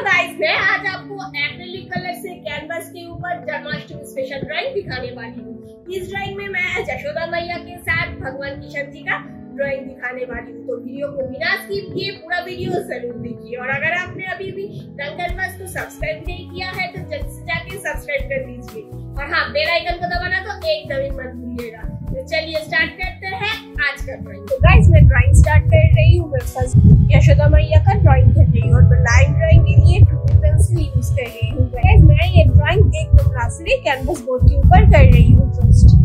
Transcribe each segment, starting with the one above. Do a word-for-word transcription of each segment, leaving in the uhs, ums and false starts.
Guys, मैं आज आपको एक्रेलिक कलर से कैनवस के ऊपर जन्माष्टमी स्पेशल ड्राइंग दिखाने वाली हूँ। इस ड्राइंग में मैं यशोदा मैया के साथ भगवान कृष्ण जी का ड्राइंग दिखाने वाली हूँ। तो वीडियो को बिना स्किप किए पूरा वीडियो जरूर देखिए। और अगर आपने अभी भी रंग कैनवस को सब्सक्राइब नहीं किया है तो जल्दी से जाके सब्सक्राइब कर लीजिए। और हाँ, बेल आइकन को दबाना तो एकदम ही मत भूलिएगा। तो चलिए स्टार्ट करते हैं आज का ड्राइंग। तो गाइस, मैं ड्राइंग स्टार्ट कर रही हूँ। मैं फर्स्ट यशोदा मैया का ड्राइंग कर रही हूँ और मैं लाइन ड्राइंग के लिए टू पेंसिल यूज कर रही हूँ। गाइस, मैं ये ड्राइंग एक नंबर से कैनवस बोर्ड के ऊपर कर रही हूँ। फर्स्ट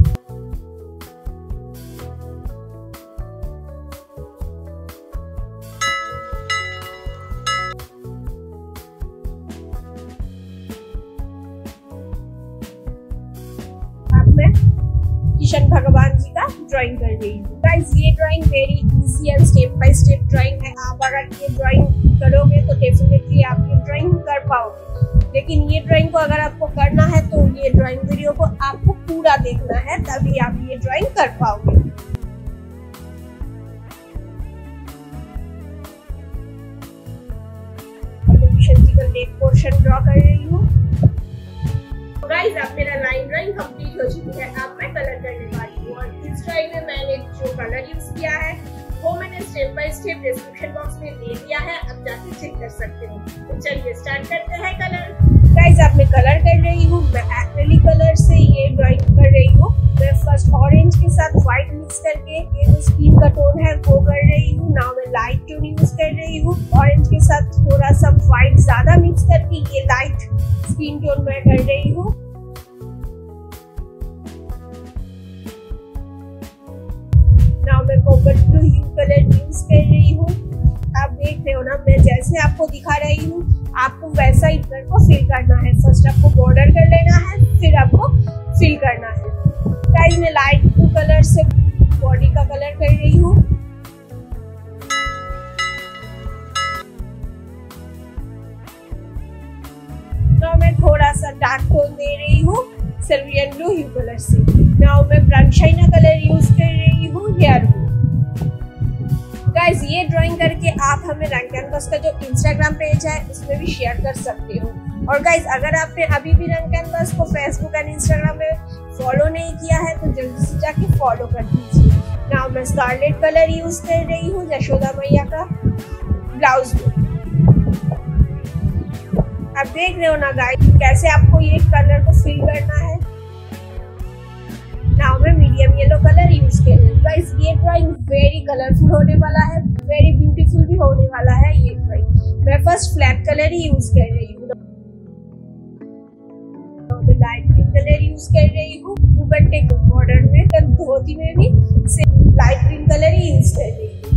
कृष्ण भगवान जी का ड्राइंग कर रही हूँ। गाइस, ये drawing very easy and step by step drawing है। आप अगर ये ड्राइंग करोगे तो डेफिनेटली आप ये ड्राइंग कर पाओगे। लेकिन ये ड्राइंग को अगर आपको करना है तो ये ड्राइंग वीडियो को आपको पूरा देखना है, तभी आप ये ड्राइंग कर पाओगे। कृष्ण जी का नेक पोर्शन ड्रॉ कर रही हूँ। गाइस, अब मेरा लाइन ड्राइंग कंप्लीट हो चुकी है। अब मैं कलर करने वाली हूँ और इस ड्राइंग में मैंने जो कलर यूज किया है वो मैंने step by step description box में दे दिया है, अब जाके चेक कर सकते हो। तो चलिए स्टार्ट करते हैं कलर। गाइस, अब मैं कलर कर रही हूँ। मैं एक्रेलिक कलर से ये ड्राइंग कर रही हूँ। मैं फर्स्ट ऑरेंज के साथ व्हाइट मिक्स करके ये जो स्किन का टोन है वो कर रही हूँ। नाउ मैं लाइट टोन यूज कर रही हूँ। ऑरेंज के साथ थोड़ा सा व्हाइट ज्यादा मिक्स करके ये लाइट स्किन टोन मैं कर रही हूँ। नाउ मैं cobalt blue hue colour use कर रही हूँ। आप देख रहे हो ना, मैं जैसे आपको दिखा रही हूँ आपको वैसा ही कलर को फिल करना है। फर्स्ट आपको बॉर्डर कर लेना है, फिर आपको फिल करना है। गाइस, मैं लाइट ब्लू कलर से बॉडी का कलर कर रही हूँ। नाउ मैं थोड़ा सा डार्क टोन दे रही हूँ सिल्वियन ब्लू ह्यू कलर से। नाउ मैं ब्राउन शाइना कलर यूज कर रही हूँ हेयर में। गाइस, ये ड्राइंग करके आप हमें रंग कैनवस का जो इंस्टाग्राम पेज है उसमें भी शेयर कर सकते हो। और गाइस, अगर आपने अभी भी रंग कैनवस को फेसबुक एंड इंस्टाग्राम में फॉलो नहीं किया है तो जल्दी से जाके फॉलो कर दीजिए। नाउ मैं स्कारलेट कलर यूज कर रही हूँ यशोदा मैया का ब्लाउज में। आप देख रहे हो ना गाइस कैसे आपको ये कलर को फिल करना है। नाउ मैं मीडियम येलो कलर यूज कर रही हूँ। गाइस, ये ड्राइंग वेरी कलरफुल होने वाला है, वेरी ब्यूटीफुल भी होने वाला है ये ड्राइंग। मैं फर्स्ट फ्लैट कलर ही यूज कर रही हूँ। मैं लाइट ग्रीन कलर यूज कर रही हूँ। दुपट्टे के बॉर्डर में, धोती में भी लाइट ग्रीन कलर ही यूज कर रही हूँ।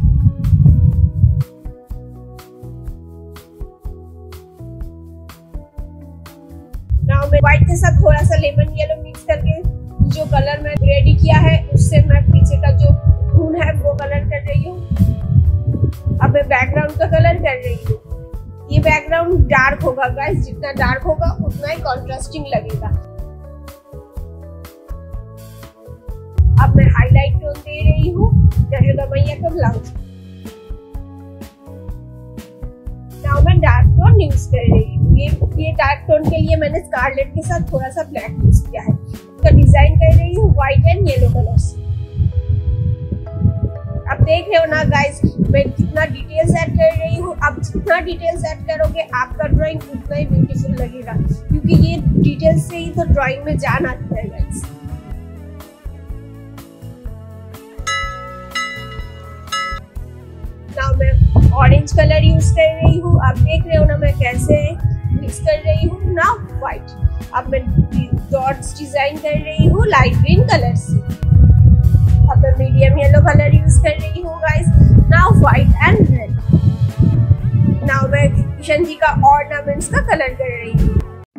नाउ मैं व्हाइट के साथ थोड़ा सा लेमन येलो मिक्स करके जो कलर मैं रेडी किया है उससे मैं पीछे का जो खून है वो कलर कर रही हूँ। अब मैं बैकग्राउंड का कलर कर रही हूँ। ये बैकग्राउंड डार्क होगा गाइस, जितना डार्क होगा उतना ही कॉन्ट्रास्टिंग लगेगा। अब मैं हाईलाइट टोन दे रही हूँ यशोदा मैया का ब्लाउज। नाउ मैं डार्क टोन यूज कर रही हूँ। ये ये डार्क टोन के लिए मैंने स्कारलेट के साथ थोड़ा सा ब्लैक यूज किया है। तो डिजाइन कर रही हूँ व्हाइट एंड येलो कलर से। आप देख रहे हो ना गाइस मैं कितना डिटेल्स ऐड कर रही हूँ। आप जितना डिटेल्स ऐड करोगे आपका ड्राइंग उतना ही ब्यूटीफुल लगेगा, क्योंकि ये डिटेल्स से ही तो ड्राइंग में जान आता है गाइस। नाउ मैं ऑरेंज कलर यूज कर रही हूँ। आप देख रहे हो ना मैं कैसे मिक्स कर रही हूँ। Now white. अब मैं डॉट्स डिजाइन कर रही हूँ लाइट ग्रीन कलर से। अब मैं मीडियम येलो कलर यूज कर रही हूँ guys. Now white and red. Now मैं कृष्ण जी का ऑर्नामेंट्स का कलर कर रही हूँ।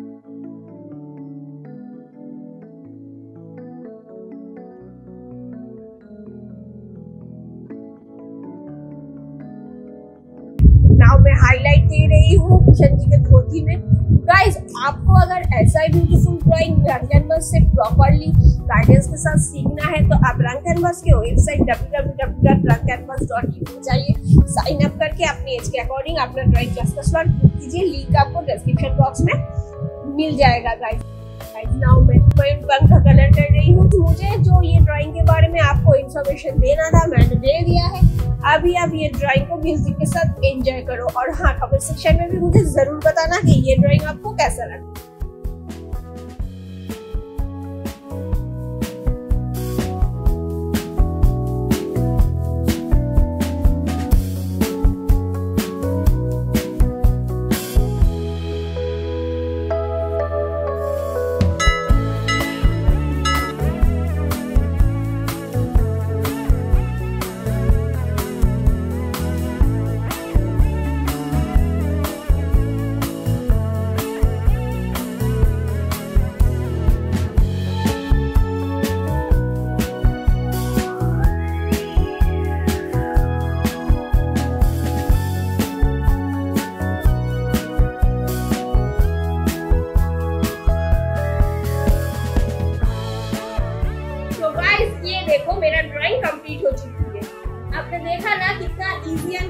नाउ मैं हाईलाइट दे रही हूँ कृष्ण जी के धोती में। गाइस, आपको अगर ऐसा ही ब्यूटीफुल ड्राइंग रंग कैनवस से प्रॉपरली गाइडेंस के साथ सीखना है तो आप रंग कैनवस के website W W W dot Rang Canvas dot in पे जाइए। साइन अप करके अपनी एज के अकॉर्डिंग अपना ड्राइंग क्लास का स्लॉट कीजिए, लिंक आपको डिस्क्रिप्शन बॉक्स में मिल जाएगा गाइस। नाउ मैं पंख का कलर कर रही हूँ। तो मुझे जो ये ड्राइंग के बारे में आपको इन्फॉर्मेशन देना था मैंने दे दिया है। अभी आप ये ड्राइंग को म्यूजिक के साथ एंजॉय करो, और हाँ, कमेंट सेक्शन में भी मुझे जरूर बताना कि ये ड्राइंग आपको कैसा लगा। देखो मेरा ड्राइंग कंप्लीट हो चुकी है। आपने देखा ना कितना इजी